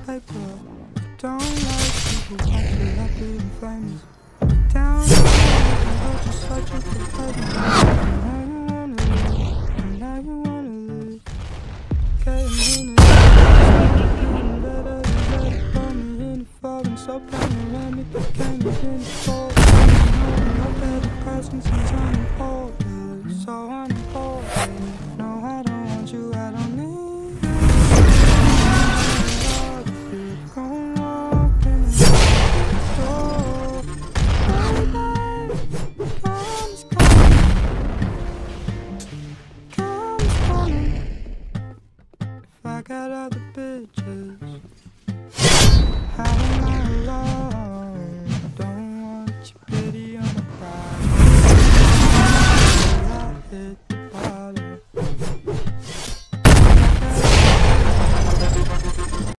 paper. Don't like people watching like being famous. Down just such a good baby. And now you wanna live. Getting in it, better, better. Put me in the fall and so pain around me. Became a